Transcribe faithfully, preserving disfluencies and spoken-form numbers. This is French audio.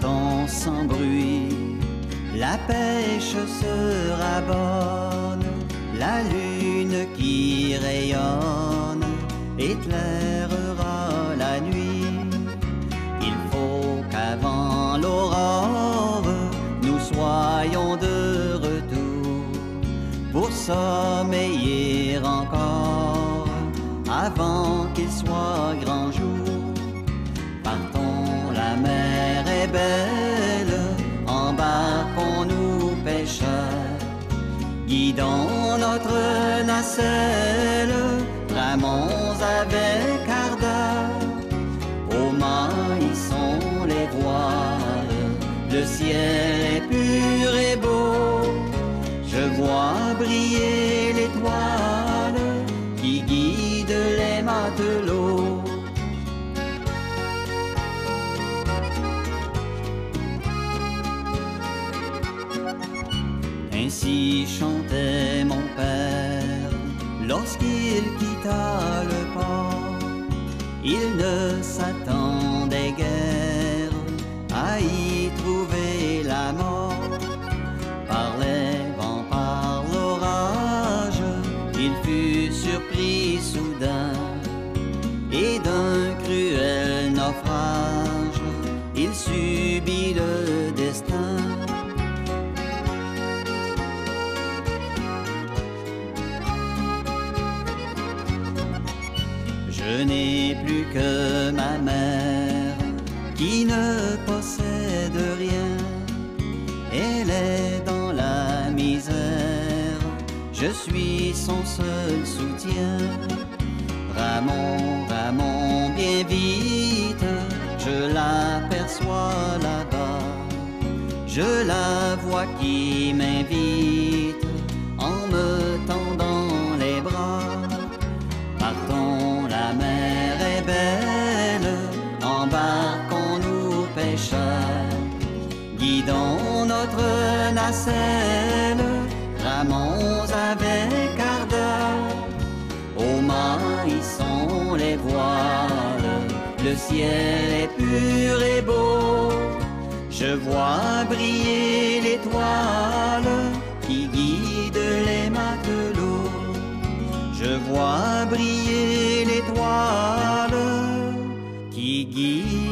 Partons sans bruit, la pêche sera bonne, la lune qui rayonne éclairera la nuit. Il faut qu'avant l'aurore, nous soyons de retour pour sommeiller encore avant qu'il soit grand jour. Partons, la mer est belle, embarquons-nous pêcheurs, guidons notre nacelle, ramons avec ardeur. Aux mains y sont les voiles, le ciel est pur et beau, je vois briller l'étoile qui guide les matelots. Ainsi chantait mon père lorsqu'il quitta le port. Il ne s'attendait guère à y trouver la mort. Par les vents, par l'orage, il fut surpris soudain, et d'un cruel naufrage, il subit le destin. Je n'ai plus que ma mère qui ne possède rien. Elle est dans la misère, je suis son seul soutien. Ramons, ramons bien vite, je l'aperçois là-bas. Je la vois qui m'invite en me tendant les bras. Partons, la mer est belle, embarquons-nous pêcheurs, guidons notre nacelle, ramons avec ardeur. Aux mains y sont les voiles, le ciel est pur et beau, je vois briller l'étoile qui guide les matelots. Je vois briller l'étoile qui guide